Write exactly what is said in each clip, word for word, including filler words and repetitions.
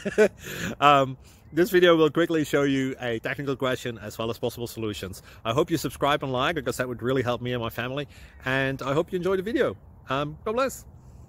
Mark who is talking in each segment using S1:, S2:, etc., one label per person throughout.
S1: um, this video will quickly show you a technical question as well as possible solutions. I hope you subscribe and like, because that would really help me and my family. And I hope you enjoy the video. Um, God bless.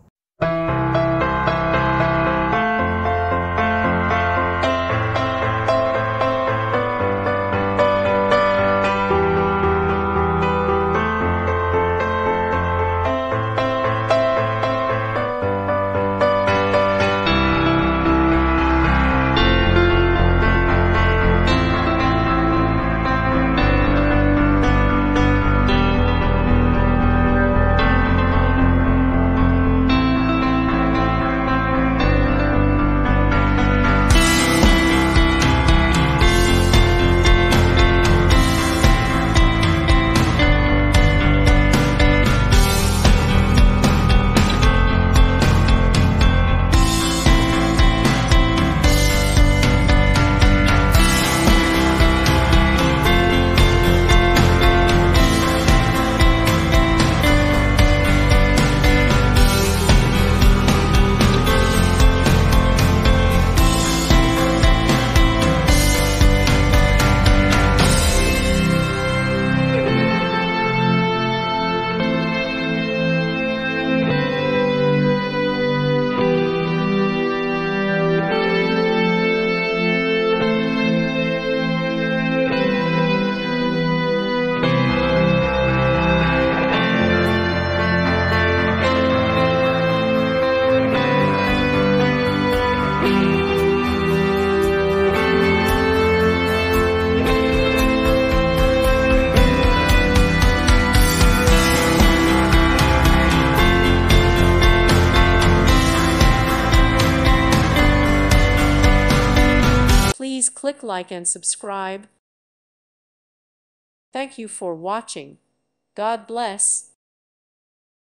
S2: Please click like and subscribe. Thank you for watching. God bless.